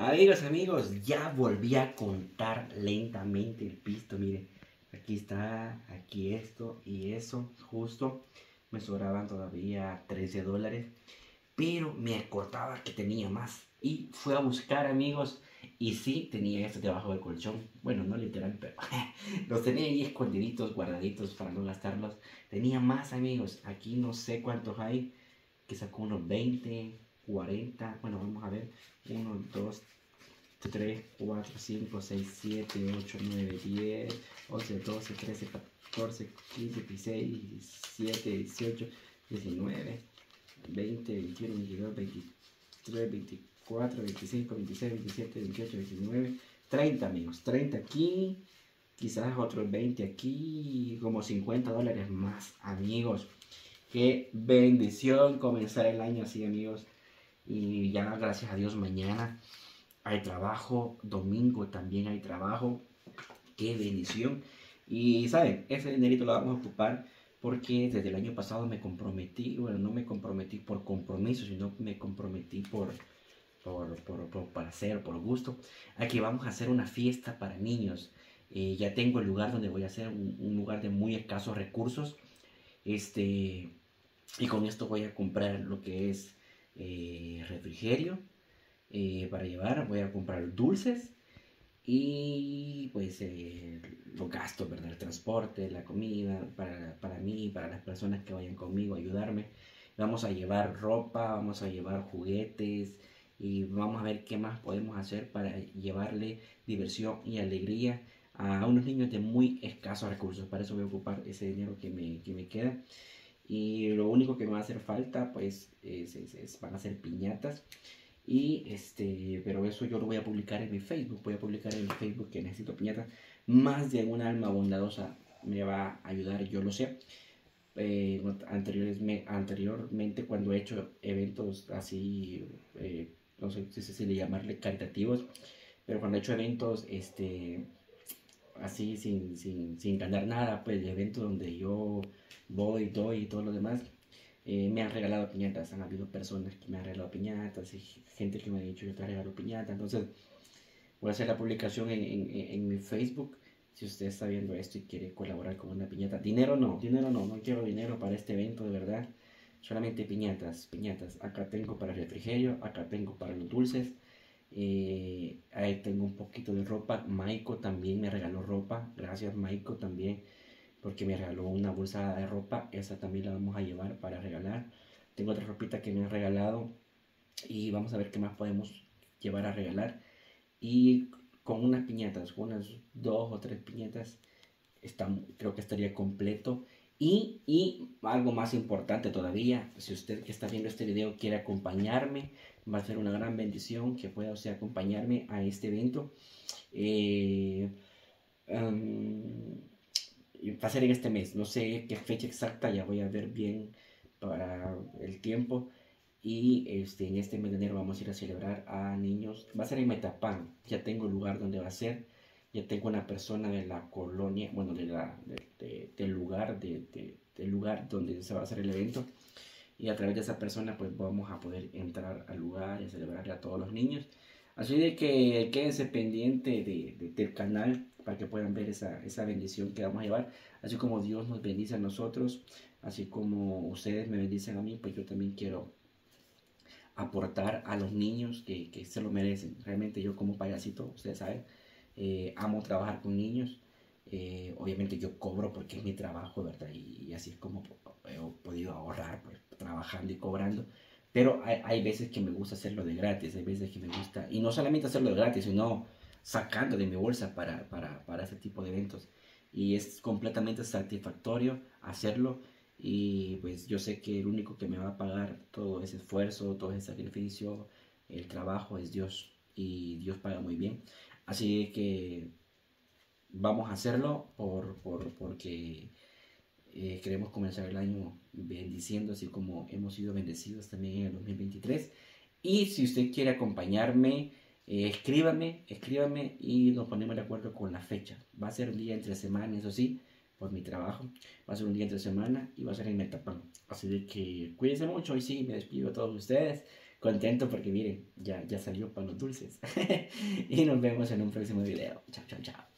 Amigos, ya volví a contar lentamente el pisto, miren, aquí está, aquí esto y eso, justo, me sobraban todavía $13, pero me acordaba que tenía más, y fui a buscar, amigos, y sí, tenía esto debajo del colchón, bueno, no literal, pero los tenía ahí escondiditos, guardaditos para no gastarlos, tenía más, amigos, aquí no sé cuántos hay, que sacó unos 20, 40, bueno, vamos a ver, 1, 2, 3, 4, 5, 6, 7, 8, 9, 10, 11, 12, 13, 14, 15, 16, 17, 18, 19, 20, 21, 22, 23, 24, 25, 26, 27, 28, 29, 30, amigos, 30 aquí, quizás otros 20 aquí, como $50 más, amigos. Qué bendición comenzar el año así, amigos. Y ya, gracias a Dios, mañana hay trabajo, domingo también hay trabajo. Qué bendición. Y, ¿saben? Ese dinerito lo vamos a ocupar porque desde el año pasado me comprometí, bueno, no me comprometí por compromiso, sino me comprometí por placer, por gusto, a que vamos a hacer una fiesta para niños. Ya tengo el lugar donde voy a hacer un lugar de muy escasos recursos. Este, y con esto voy a comprar lo que es refrigerio para llevar. Voy a comprar dulces y pues los gastos, ¿verdad? El transporte, la comida, para mí, para las personas que vayan conmigo a ayudarme. Vamos a llevar ropa, vamos a llevar juguetes y vamos a ver qué más podemos hacer para llevarle diversión y alegría a unos niños de muy escasos recursos. Para eso voy a ocupar ese dinero que me queda. Y lo único que me va a hacer falta, pues, van a ser piñatas. Y pero eso yo lo voy a publicar en mi Facebook. Voy a publicar en mi Facebook que necesito piñatas. Más de una alma bondadosa me va a ayudar, yo lo sé. Anteriormente, cuando he hecho eventos así, no sé si le llamarle caritativos, pero cuando he hecho eventos, así sin ganar nada, pues de eventos donde yo voy, doy y todo lo demás, me han regalado piñatas. Han habido personas que me han regalado piñatas y gente que me ha dicho yo te regalo piñata. Entonces voy a hacer la publicación en mi Facebook. Si usted está viendo esto y quiere colaborar con una piñata, dinero no quiero dinero para este evento, de verdad. Solamente piñatas, piñatas. Acá tengo para el refrigerio, acá tengo para los dulces. Ahí tengo un poquito de ropa. Maiko también me regaló ropa. Gracias, Maiko, también, porque me regaló una bolsa de ropa. Esa también la vamos a llevar para regalar. Tengo otra ropita que me han regalado y vamos a ver qué más podemos llevar a regalar. Y con unas piñatas, con unas 2 o 3 piñatas, creo que estaría completo. Y algo más importante todavía, si usted que está viendo este video quiere acompañarme, va a ser una gran bendición que pueda usted acompañarme a este evento. Um, Va a ser en este mes, no sé qué fecha exacta, ya voy a ver bien para el tiempo. Y en este mes de enero vamos a ir a celebrar a niños. Va a ser en Metapán. Ya tengo el lugar donde va a ser. Ya tengo una persona de la colonia, bueno, del lugar donde se va a hacer el evento. Y a través de esa persona pues vamos a poder entrar al lugar y a celebrarle a todos los niños. Así de que quédense pendiente del canal para que puedan ver esa bendición que vamos a llevar. Así como Dios nos bendice a nosotros, así como ustedes me bendicen a mí, pues yo también quiero aportar a los niños que se lo merecen. Realmente yo como payasito, ustedes saben, amo trabajar con niños. Obviamente yo cobro porque es mi trabajo, ¿verdad? Y así es como he podido ahorrar, pues, trabajando y cobrando. Pero hay veces que me gusta hacerlo de gratis, hay veces que me gusta, y no solamente hacerlo de gratis, sino sacando de mi bolsa para ese tipo de eventos. Y es completamente satisfactorio hacerlo. Y pues yo sé que el único que me va a pagar todo ese esfuerzo, todo ese sacrificio, el trabajo es Dios. Y Dios paga muy bien. Así que vamos a hacerlo porque queremos comenzar el año bendiciendo, así como hemos sido bendecidos también en el 2023. Y si usted quiere acompañarme, escríbame y nos ponemos de acuerdo con la fecha. Va a ser un día entre semana, eso sí, por mi trabajo. Va a ser un día entre semana y va a ser en Metapán. Así de que cuídense mucho y sí, me despido a todos ustedes. contento porque miren, ya salió para los dulces. Y nos vemos en un próximo video. Chao, chao, chao.